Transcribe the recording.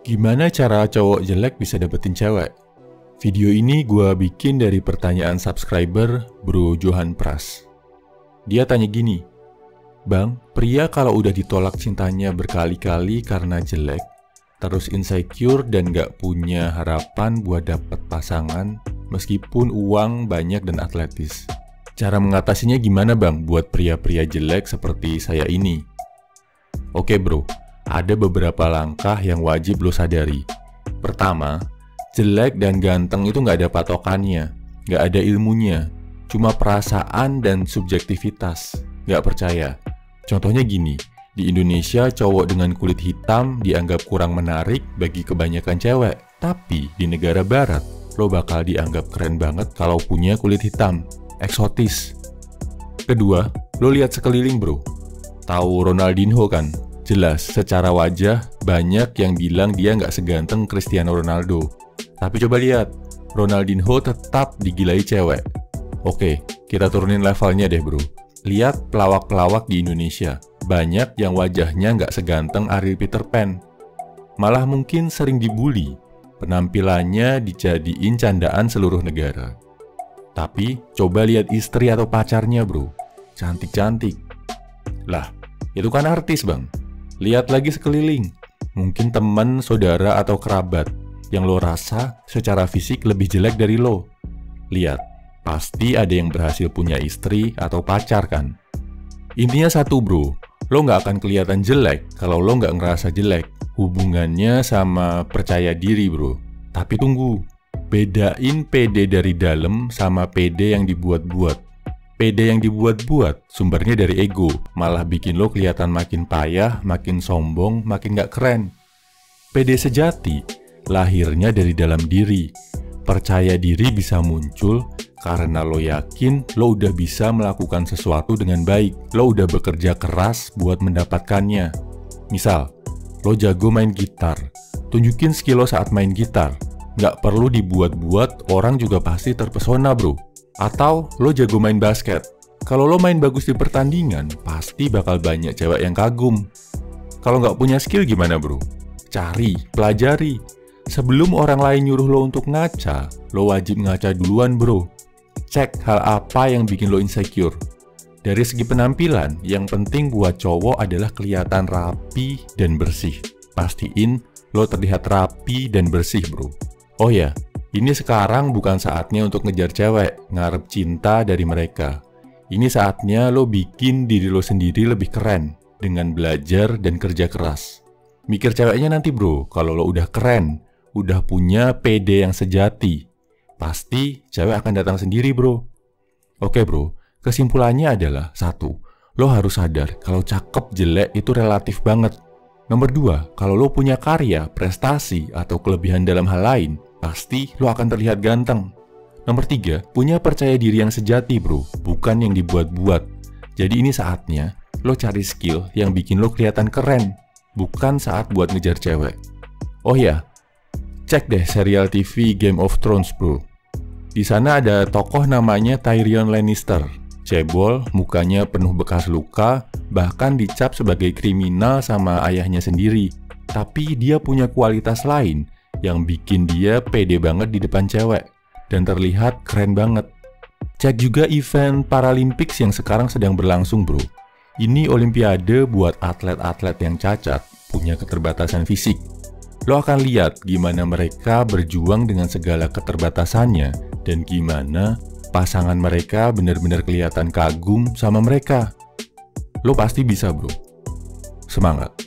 Gimana cara cowok jelek bisa dapetin cewek? Video ini gue bikin dari pertanyaan subscriber Bro Johan Pras. Dia tanya gini, Bang, pria kalau udah ditolak cintanya berkali-kali karena jelek, terus insecure dan gak punya harapan buat dapet pasangan meskipun uang banyak dan atletis. Cara mengatasinya gimana bang buat pria-pria jelek seperti saya ini? Oke bro, ada beberapa langkah yang wajib lo sadari. Pertama, jelek dan ganteng itu gak ada patokannya, gak ada ilmunya, cuma perasaan dan subjektivitas. Gak percaya? Contohnya gini, di Indonesia cowok dengan kulit hitam dianggap kurang menarik bagi kebanyakan cewek. Tapi di negara barat, lo bakal dianggap keren banget kalau punya kulit hitam, eksotis. Kedua, lo lihat sekeliling bro. Tahu Ronaldinho kan? Jelas, secara wajah banyak yang bilang dia nggak seganteng Cristiano Ronaldo. Tapi coba lihat, Ronaldinho tetap digilai cewek. Oke, kita turunin levelnya deh bro. Lihat pelawak-pelawak di Indonesia. Banyak yang wajahnya nggak seganteng Ariel Peter Pan. Malah mungkin sering dibully. Penampilannya dijadiin candaan seluruh negara. Tapi coba lihat istri atau pacarnya bro. Cantik-cantik. Lah, itu kan artis bang. Lihat lagi sekeliling. Mungkin teman, saudara, atau kerabat yang lo rasa secara fisik lebih jelek dari lo. Lihat. Pasti ada yang berhasil punya istri atau pacar kan? Intinya satu bro, lo nggak akan kelihatan jelek kalau lo nggak ngerasa jelek. Hubungannya sama percaya diri bro. Tapi tunggu, bedain PD dari dalam sama PD yang dibuat-buat. PD yang dibuat-buat sumbernya dari ego, malah bikin lo kelihatan makin payah, makin sombong, makin nggak keren. PD sejati lahirnya dari dalam diri. Percaya diri bisa muncul karena lo yakin lo udah bisa melakukan sesuatu dengan baik. Lo udah bekerja keras buat mendapatkannya. Misal, lo jago main gitar. Tunjukin skill lo saat main gitar. Nggak perlu dibuat-buat, orang juga pasti terpesona bro. Atau lo jago main basket. Kalau lo main bagus di pertandingan, pasti bakal banyak cewek yang kagum. Kalau nggak punya skill gimana bro? Cari, pelajari. Sebelum orang lain nyuruh lo untuk ngaca, lo wajib ngaca duluan bro. Cek hal apa yang bikin lo insecure. Dari segi penampilan, yang penting buat cowok adalah kelihatan rapi dan bersih. Pastiin lo terlihat rapi dan bersih bro. Oh ya, ini sekarang bukan saatnya untuk ngejar cewek, ngarep cinta dari mereka. Ini saatnya lo bikin diri lo sendiri lebih keren dengan belajar dan kerja keras. Mikir ceweknya nanti bro, kalau lo udah keren, udah punya PD yang sejati, pasti cewek akan datang sendiri bro. Oke bro, kesimpulannya adalah satu, lo harus sadar kalau cakep jelek itu relatif banget. Nomor dua, kalau lo punya karya, prestasi, atau kelebihan dalam hal lain, pasti lo akan terlihat ganteng. Nomor tiga, punya percaya diri yang sejati bro, bukan yang dibuat-buat. Jadi ini saatnya lo cari skill yang bikin lo kelihatan keren, bukan saat buat ngejar cewek. Oh ya, cek deh serial TV Game of Thrones bro. Di sana ada tokoh namanya Tyrion Lannister. Cebol, mukanya penuh bekas luka, bahkan dicap sebagai kriminal sama ayahnya sendiri. Tapi dia punya kualitas lain yang bikin dia pede banget di depan cewek dan terlihat keren banget. Cek juga event Paralympics yang sekarang sedang berlangsung bro. Ini olimpiade buat atlet-atlet yang cacat, punya keterbatasan fisik. Lo akan lihat gimana mereka berjuang dengan segala keterbatasannya dan gimana pasangan mereka benar-benar kelihatan kagum sama mereka. Lo pasti bisa bro. Semangat!